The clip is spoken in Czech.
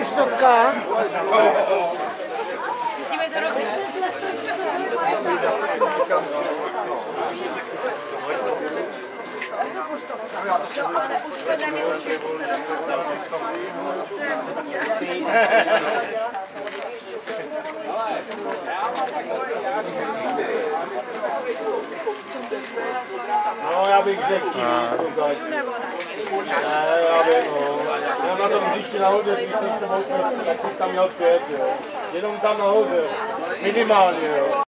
poštovka. Musíme to robit. Ale už to nevím, už se No, já bych řekl. můžu nebo ne? Ne, já bych, no. Já na tom hřišti nahoře, když jsem to mohl, tak jsem tam měl 5, jo. Jenom tam nahoře, minimálně, jo.